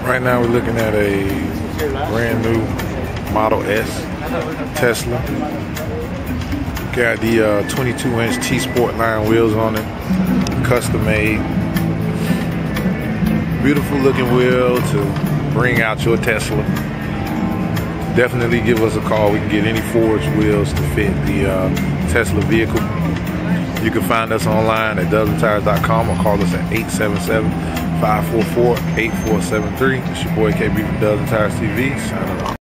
Right now we're looking at a brand new Model S Tesla. Got the 22-inch T-Sport line wheels on it, custom made. Beautiful looking wheel to bring out your Tesla. Definitely give us a call. We can get any forged wheels to fit the Tesla vehicle. You can find us online at DozenTires.com or call us at 877-544-8473. It's your boy KB from Dozen Tires TV, signing off.